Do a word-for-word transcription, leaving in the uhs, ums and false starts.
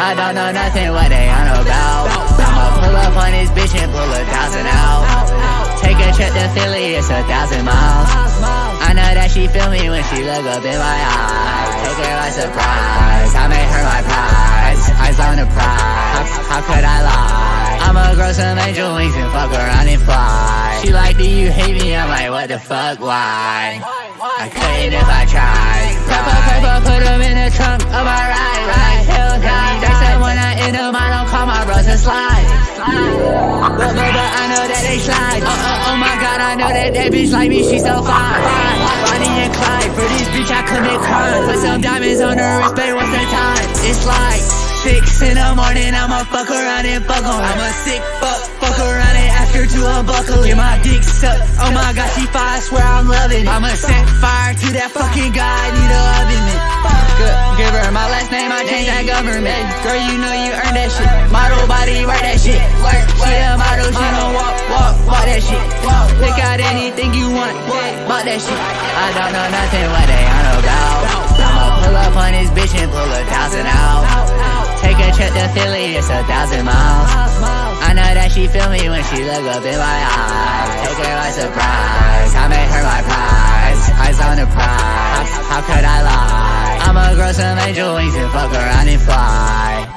I don't know nothing what they on about. I'ma pull up on this bitch and pull a thousand out. Take a trip to Philly, it's a thousand miles. I know that she feel me when she look up in my eyes. Take her by surprise, I made her my prize. Eyes on the prize, how, how could I lie? I'ma grow some angel wings and fuck around and fly. She like, do you hate me? I'm like, what the fuck, why? I couldn't if I tried. Pepper, pepper, put them in the trunk of my ride, ride. Hell, God, they said when I end them, I don't call my bros and slide. But, but, but I know that they slide. Oh, oh, oh my God, I know that that bitch like me, she so fine. Bonnie and Clyde, for this bitch I commit crime. Put some diamonds on her wrist, babe, what's the time? It's like six in the morning, I'ma fuck around and fuck on. I'm a sick fuck, fuck around and ask her to unbuckle. Get my dick sucked, oh my God, she fire, I swear I'm loving it. I'ma set fire to that fucking guy, I need a oven it. Good, give her my last name, I change that government. Girl, you know you earned that shit. Model body, work that shit. She a model, she gon' walk, walk, walk that shit. Pick out anything you want, bought that shit. I don't know nothing what they on about. I'ma pull up on this bitch and pull a thousand out. Take a trip to Philly, it's a thousand miles. I know that she feel me when she look up in my eyes. Take her by surprise, I made her my prize. Eyes on the prize, how, how could I lie? I'ma grow some angel wings and fuck around and fly.